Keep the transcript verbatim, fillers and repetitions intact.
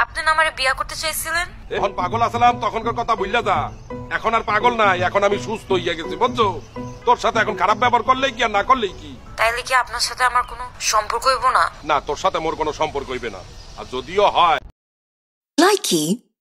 আপনি না আমারে বিয়া করতে চাইছিলেন? এখন পাগল আছিলাম তখনকার কথা ভুললা যা। এখন আর পাগল নাই, এখন আমি সুস্থ হইয়া গেছি বুঝছো। তোর সাথে এখন খারাপ ব্যবহার করলেই কি আর না করলেই কি? তাইলে কি আপনার সাথে আমার কোনো সম্পর্ক হইব না? না, তোর সাথে মোর কোনো সম্পর্ক হইবে না। আর যদিও হয় Likey